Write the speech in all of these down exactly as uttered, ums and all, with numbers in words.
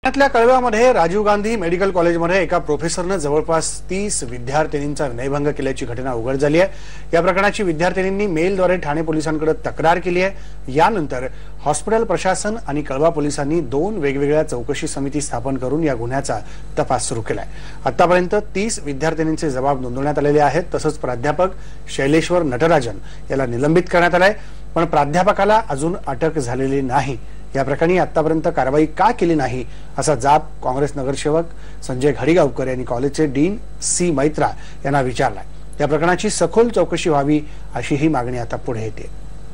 पुण्यातल्या कळव्यामध्ये राजीव गांधी मेडिकल कॉलेजमध्ये एका प्रोफेसरने जवळपास तीस विद्यार्थिनींचा विनयभंग केल्याची घटना उघड झाली आहे। या प्रकरणाची विद्यार्थिनींनी मेलद्वारे ठाणे पोलिसांकडे तक्रार केली आहे। यानंतर हॉस्पिटल प्रशासन आणि कळवा पोलिसांनी दोन वेगवेगळ्या चौकशी समिती स्थापन करून या गुन्ह्याचा तपास सुरू केलाय। आतापर्यंत तीस विद्यार्थिनींचे जबाब नोंदवण्यात आलेले आहेत। तसंच प्राध्यापक शैलेश्वर नटराजन याला निलंबित करण्यात आलंय, पण प्राध्यापकाला अजून अटक झालेली नाही। या प्रकरणी आतापर्यंत कारवाई का केली नाही असा जाब काँग्रेस नगरसेवक संजय घाडीगावकर यांनी कॉलेजचे डीन सी मैत्रा यांना विचारलाय। या प्रकरणाची सखोल चौकशी व्हावी अशी ही मागणी आता पुढे येते।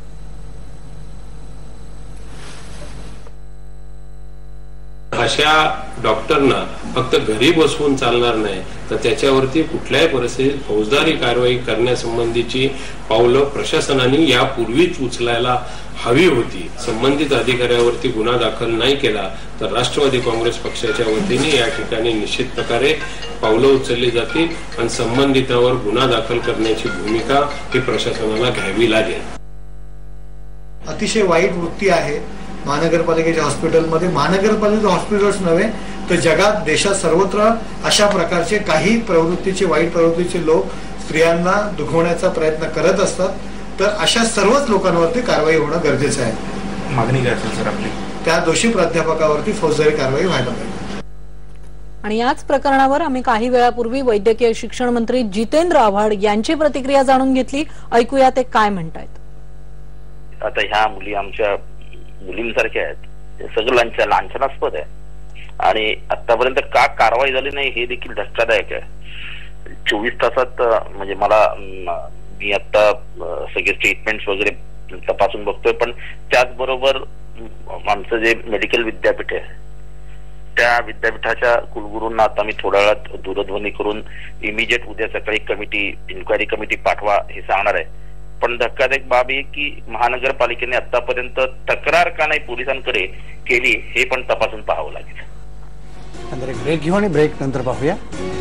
अशा डॉक्टरना फक्त घरी बसवून चालणार नाही, तर त्याच्यावरती कुठल्याही परिस्थितीत फौजदारी कारवाई करण्यासंबंधीची पावलं प्रशासनाने यापूर्वीच उचलायला हवी होती। संबंधित अधिकाऱ्यावरती गुन्हा दाखल नाही केला तर राष्ट्रवादी काँग्रेस पक्षाच्या वतीने या ठिकाणी निश्चित प्रकारे पावलं उचलली जातील आणि संबंधितांवर गुन्हा दाखल करण्याची भूमिका ही प्रशासनाला घ्यावी लागेल। अतिशय वाईट वृत्ती आहे महानगरपालिकेच्या हॉस्पिटलमध्ये। महानगरपालिका हॉस्पिटल्स नव्हे तर जगात देशात सर्वत्र अशा प्रकारचे काही प्रवृत्तीचे वाईट प्रवृत्तीचे लोक स्त्रियांना दुखवण्याचा प्रयत्न करत असतात, तर अशा सर्वच लोकांवरती कारवाई होणं गरजेचं आहे। मागणी काय असेल सर आपली? त्या दोषी प्राध्यापकावरती फौजदारी कारवाई व्हायला पाहिजे। आणि याच प्रकरणावर आम्ही काही वेळापूर्वी वैद्यकीय शिक्षण मंत्री जितेंद्र आव्हाड यांची प्रतिक्रिया जाणून घेतली। ऐकूया ते काय म्हणतायत। आता ह्या मुली आमच्या मुलींसारख्या आहेत, सगळ्यांच्या लांछनास्पद आहे आणि आतापर्यंत का कारवाई झाली नाही हे देखील धक्कादायक आहे। चोवीस तासात म्हणजे मला मी आता सगळे स्टेटमेंट्स वगैरे तपासून बघतोय, पण त्याचबरोबर आमचं जे मेडिकल विद्यापीठ आहे त्या विद्यापीठाच्या कुलगुरूंना आता मी थोड्या वेळात दूरध्वनी करून इमिजिएट उद्या सकाळी कमिटी इन्क्वायरी कमिटी पाठवा हे सांगणार आहे। पण धक्कादायक बाब आहे की महानगरपालिकेने आतापर्यंत तक्रार का नाही पोलिसांकडे केली हे पण तपासून पाहावं लागेल। ब्रेक घेऊ आणि ब्रेक नंतर पाहूया।